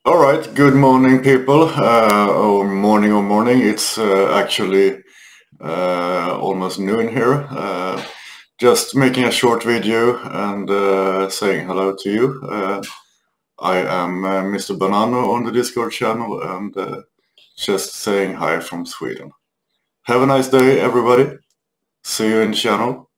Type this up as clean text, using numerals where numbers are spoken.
All right, good morning, people, or morning. It's actually almost noon here. Just making a short video and saying hello to you. I am Mr. Banano on the Discord channel and just saying hi from Sweden. Have a nice day, everybody. See you in the channel.